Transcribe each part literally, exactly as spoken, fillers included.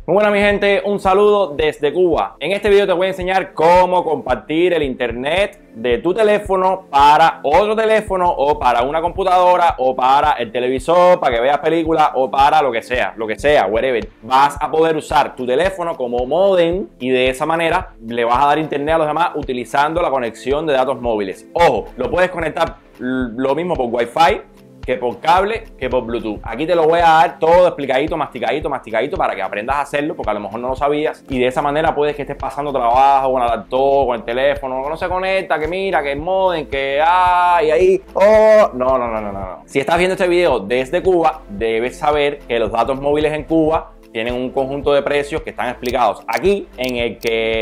Muy buena mi gente, un saludo desde Cuba. En este video te voy a enseñar cómo compartir el internet de tu teléfono para otro teléfono o para una computadora o para el televisor, para que veas películas o para lo que sea, lo que sea, whatever. Vas a poder usar tu teléfono como modem y de esa manera le vas a dar internet a los demás utilizando la conexión de datos móviles. Ojo, lo puedes conectar lo mismo por Wi-Fi que por cable, que por Bluetooth. Aquí te lo voy a dar todo explicadito, masticadito, masticadito para que aprendas a hacerlo, porque a lo mejor no lo sabías. Y de esa manera puedes que estés pasando trabajo con el laptop, con el teléfono, que no se conecta, que mira, que el modem, que ay, ahí, oh. No, no, no, no, no. Si estás viendo este video desde Cuba, debes saber que los datos móviles en Cuba tienen un conjunto de precios que están explicados aquí, en el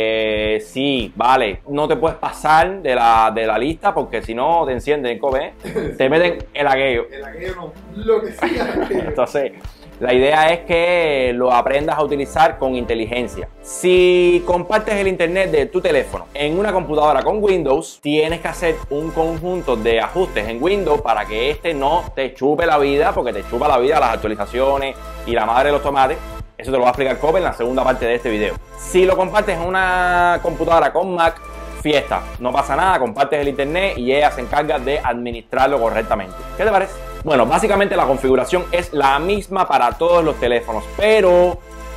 que sí, vale, no te puedes pasar de la, de la lista porque si no te encienden, ¿eh? Te meten el aquello. El aquello no, lo que sea. Entonces, la idea es que lo aprendas a utilizar con inteligencia. Si compartes el internet de tu teléfono en una computadora con Windows, tienes que hacer un conjunto de ajustes en Windows para que este no te chupe la vida, porque te chupa la vida las actualizaciones y la madre de los tomates. Eso te lo va a explicar Cope en la segunda parte de este video. Si lo compartes en una computadora con Mac, fiesta, no pasa nada, compartes el internet y ella se encarga de administrarlo correctamente. ¿Qué te parece? Bueno, básicamente la configuración es la misma para todos los teléfonos, pero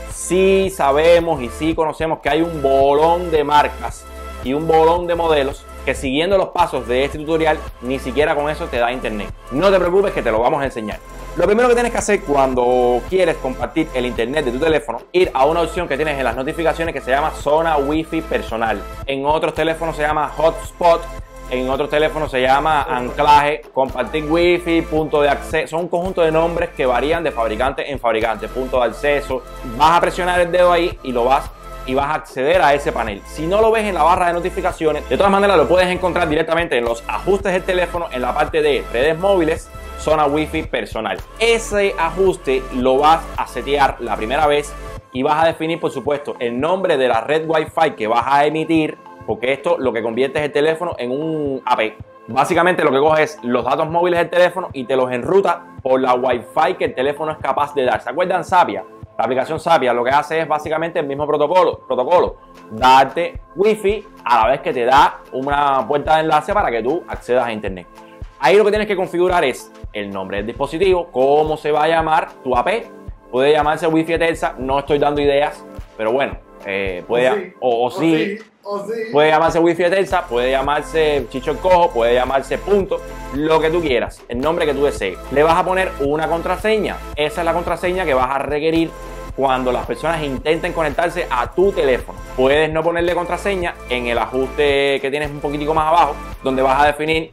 sí sabemos y sí conocemos que hay un bolón de marcas y un bolón de modelos que siguiendo los pasos de este tutorial ni siquiera con eso te da internet. No te preocupes que te lo vamos a enseñar. Lo primero que tienes que hacer cuando quieres compartir el internet de tu teléfono, ir a una opción que tienes en las notificaciones que se llama zona Wi-Fi personal. En otros teléfonos se llama hotspot, en otros teléfonos se llama anclaje, compartir Wi-Fi, punto de acceso. Son un conjunto de nombres que varían de fabricante en fabricante. Punto de acceso. Vas a presionar el dedo ahí y lo vas y vas a acceder a ese panel. Si no lo ves en la barra de notificaciones, de todas maneras lo puedes encontrar directamente en los ajustes del teléfono, en la parte de redes móviles, zona Wi-Fi personal. Ese ajuste lo vas a setear la primera vez y vas a definir, por supuesto, el nombre de la red Wi-Fi que vas a emitir, porque esto lo que convierte es el teléfono en un A P. Básicamente lo que coges es los datos móviles del teléfono y te los enruta por la Wi-Fi que el teléfono es capaz de dar. ¿Se acuerdan Sapia? La aplicación Sapia lo que hace es básicamente el mismo protocolo, protocolo, darte Wi-Fi a la vez que te da una puerta de enlace para que tú accedas a internet. Ahí lo que tienes que configurar es el nombre del dispositivo, cómo se va a llamar tu A P. Puede llamarse Wi-Fi Etelsa, no estoy dando ideas, pero bueno, eh, puede, o, sí, o, o, o, sí, sí, o sí, puede llamarse Wi-Fi Etelsa, puede llamarse Chicho el Cojo, puede llamarse punto, lo que tú quieras, el nombre que tú desees. Le vas a poner una contraseña, esa es la contraseña que vas a requerir cuando las personas intenten conectarse a tu teléfono. Puedes no ponerle contraseña en el ajuste que tienes un poquitico más abajo, donde vas a definir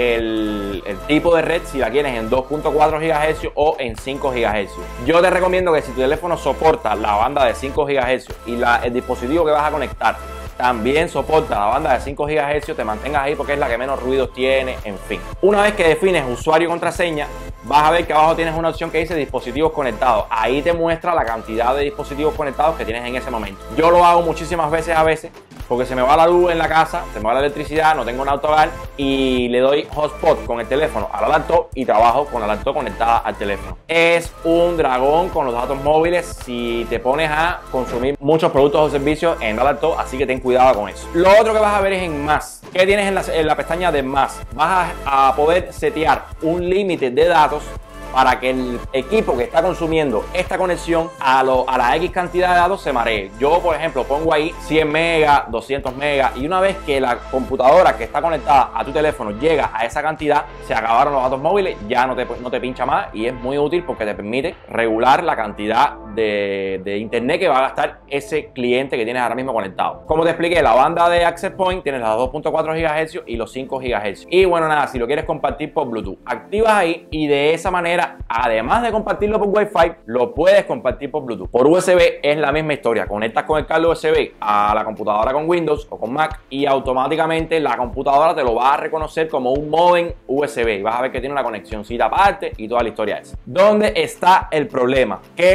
el, el tipo de red, si la quieres en dos punto cuatro gigahercios o en cinco gigahercios. Yo te recomiendo que si tu teléfono soporta la banda de cinco gigahercios y la, el dispositivo que vas a conectar también soporta la banda de cinco gigahercios, te mantengas ahí porque es la que menos ruidos tiene, en fin. Una vez que defines usuario y contraseña, vas a ver que abajo tienes una opción que dice dispositivos conectados. Ahí te muestra la cantidad de dispositivos conectados que tienes en ese momento. Yo lo hago muchísimas veces a veces porque se me va la luz en la casa, se me va la electricidad, no tengo un autohogar y le doy hotspot con el teléfono a la laptop y trabajo con la laptop conectada al teléfono. Es un dragón con los datos móviles si te pones a consumir muchos productos o servicios en la laptop, así que ten cuidado con eso. Lo otro que vas a ver es en más. ¿Qué tienes en la, en la pestaña de más? Vas a, a poder setear un límite de datos para que el equipo que está consumiendo esta conexión a, lo, a la X cantidad de datos se maree. Yo, por ejemplo, pongo ahí cien megas, doscientos megas y una vez que la computadora que está conectada a tu teléfono llega a esa cantidad, se acabaron los datos móviles, ya no te, no te pincha más y es muy útil porque te permite regular la cantidad de, de internet que va a gastar ese cliente que tienes ahora mismo conectado. Como te expliqué, la banda de Access Point tienes las dos punto cuatro gigahercios y los cinco gigahercios. Y bueno, nada, si lo quieres compartir por Bluetooth, activas ahí y de esa manera, además de compartirlo por Wi-Fi, lo puedes compartir por Bluetooth. Por U S B es la misma historia. Conectas con el cable U S B a la computadora con Windows o con Mac y automáticamente la computadora te lo va a reconocer como un modem U S B. Y vas a ver que tiene una conexioncita aparte y toda la historia esa. ¿Dónde está el problema? ¿Qué puede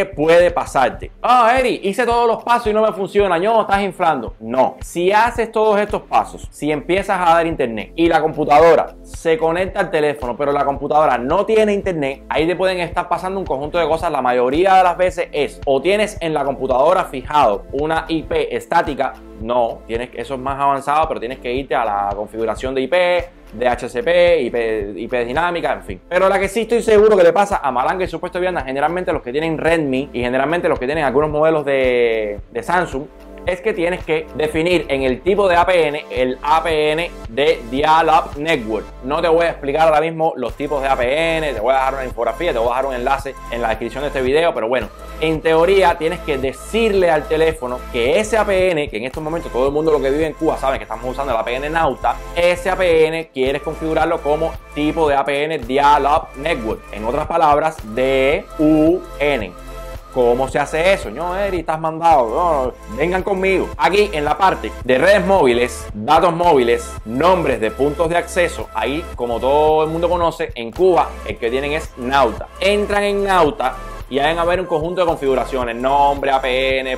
puede pasarte. Ah, oh, Eri, hice todos los pasos y no me funciona. No, estás inflando. No. Si haces todos estos pasos, si empiezas a dar internet y la computadora se conecta al teléfono, pero la computadora no tiene internet, ahí te pueden estar pasando un conjunto de cosas. La mayoría de las veces es o tienes en la computadora fijado una I P estática. No, tienes, eso es más avanzado, pero tienes que irte a la configuración de I P, de H C P, I P, I P dinámica, en fin. Pero la que sí estoy seguro que le pasa a malanga y supuesto vianda, generalmente los que tienen Redmi y generalmente los que tienen algunos modelos de, de Samsung, es que tienes que definir en el tipo de A P N el A P N de Dial-Up Network. No te voy a explicar ahora mismo los tipos de A P N, te voy a dejar una infografía, te voy a dejar un enlace en la descripción de este video, pero bueno, en teoría tienes que decirle al teléfono que ese A P N, que en estos momentos todo el mundo lo que vive en Cuba sabe que estamos usando el A P N Nauta, ese A P N quieres configurarlo como tipo de A P N Dial-Up Network. En otras palabras, D U N. ¿Cómo se hace eso? No, Eri, estás mandado. No, vengan conmigo. Aquí en la parte de redes móviles, datos móviles, nombres de puntos de acceso, ahí, como todo el mundo conoce, en Cuba, el que tienen es Nauta. Entran en Nauta y van a ver un conjunto de configuraciones, nombre, A P N,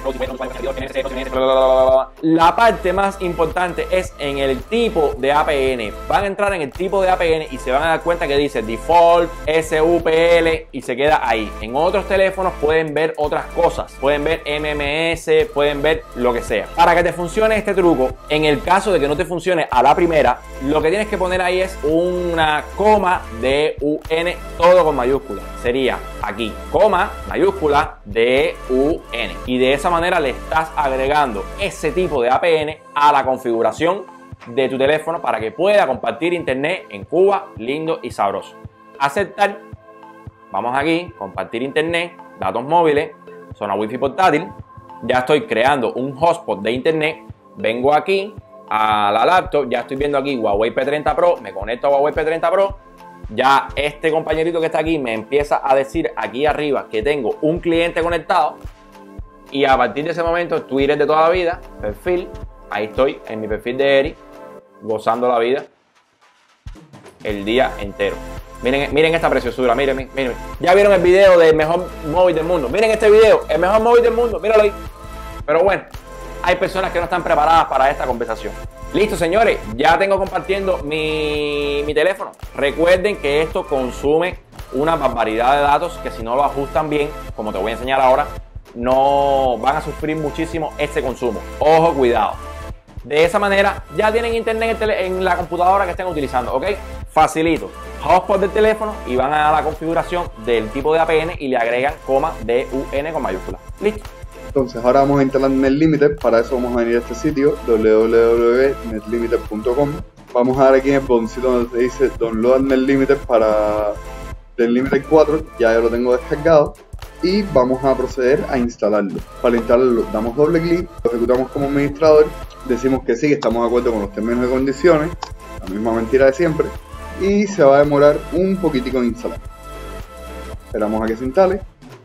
la parte más importante es en el tipo de A P N. Van a entrar en el tipo de A P N y se van a dar cuenta que dice Default, S U P L y se queda ahí. En otros teléfonos pueden ver otras cosas, pueden ver M M S, pueden ver lo que sea. Para que te funcione este truco, en el caso de que no te funcione a la primera, lo que tienes que poner ahí es una coma D U N, todo con mayúsculas. Sería aquí, coma, mayúscula, D U N. Y de esa manera le estás agregando ese tipo de A P N a la configuración de tu teléfono para que pueda compartir internet en Cuba, lindo y sabroso. Aceptar. Vamos aquí, compartir internet, datos móviles, zona wifi portátil. Ya estoy creando un hotspot de internet. Vengo aquí a la laptop, ya estoy viendo aquí Huawei P treinta Pro, me conecto a Huawei P treinta Pro. Ya este compañerito que está aquí me empieza a decir aquí arriba que tengo un cliente conectado. Y a partir de ese momento, Twitter de toda la vida, perfil, ahí estoy en mi perfil de Eri, gozando la vida el día entero. Miren, miren esta preciosura, miren, miren, miren. Ya vieron el video del mejor móvil del mundo. Miren este video, el mejor móvil del mundo, míralo ahí. Pero bueno, hay personas que no están preparadas para esta conversación. Listo, señores, ya tengo compartiendo mi, mi teléfono. Recuerden que esto consume una barbaridad de datos que si no lo ajustan bien, como te voy a enseñar ahora, no van a sufrir muchísimo este consumo. Ojo, cuidado. De esa manera ya tienen internet en la computadora que estén utilizando, ¿ok? Facilito. Hotspot del teléfono y van a la configuración del tipo de A P N y le agregan coma D U N con mayúscula. Listo. Entonces ahora vamos a instalar NetLimited. Para eso vamos a venir a este sitio w w w punto net limited punto com. Vamos a dar aquí en el botoncito donde dice Download NetLimited para NetLimited cuatro. Ya yo lo tengo descargado. Y vamos a proceder a instalarlo. Para instalarlo damos doble clic, lo ejecutamos como administrador, decimos que sí, que estamos de acuerdo con los términos y condiciones, la misma mentira de siempre, y se va a demorar un poquitico en instalar. Esperamos a que se instale.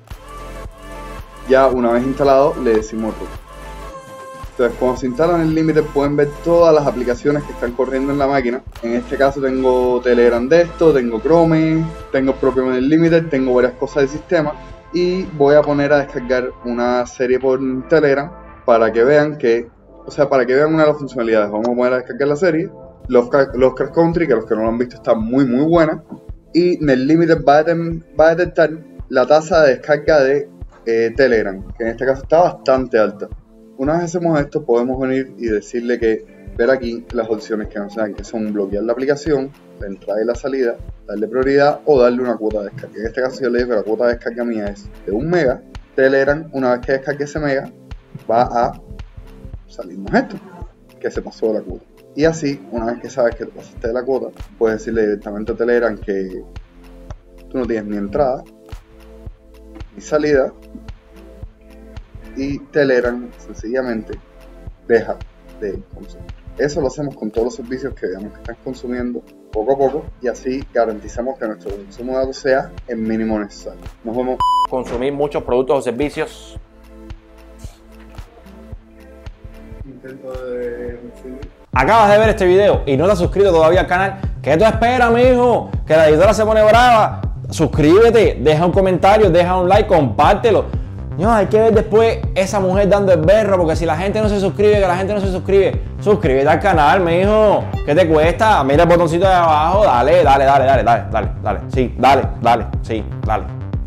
Ya una vez instalado le decimos root. Entonces cuando se instala NetLimited pueden ver todas las aplicaciones que están corriendo en la máquina. En este caso tengo Telegram de esto, tengo Chrome, tengo el propio NetLimited, tengo varias cosas del sistema. Y voy a poner a descargar una serie por Telegram para que vean que, o sea, para que vean una de las funcionalidades. Vamos a poner a descargar la serie Lovecraft Country, que los que no lo han visto está muy muy buena. Y NetLimited va a, va a detectar la tasa de descarga de eh, Telegram, que en este caso está bastante alta. Una vez hacemos esto podemos venir y decirle que ver aquí las opciones que nos dan, que son bloquear la aplicación, la entrada y la salida, darle prioridad o darle una cuota de descarga. En este caso yo le digo que la cuota de descarga mía es de un mega. Telegram, una vez que descargue ese mega, va a salirnos esto, que se pasó de la cuota. Y así, una vez que sabes que te pasaste de la cuota, puedes decirle directamente a Telegram que tú no tienes ni entrada ni salida, y Telegram sencillamente deja de consumir. Eso lo hacemos con todos los servicios que veamos que están consumiendo poco a poco, y así garantizamos que nuestro consumo de datos sea el mínimo necesario. Nos vemos. Consumir muchos productos o servicios. Intento de Acabas de ver este video y no te has suscrito todavía al canal. ¿Qué tú esperas, mijo? Que la editora se pone brava. Suscríbete, deja un comentario, deja un like, compártelo. No, hay que ver después esa mujer dando el berro, porque si la gente no se suscribe, que la gente no se suscribe, suscríbete al canal, mijo. ¿Qué te cuesta? Mira el botoncito de abajo, dale, dale, dale, dale, dale, dale, dale, sí, dale, dale, sí, dale.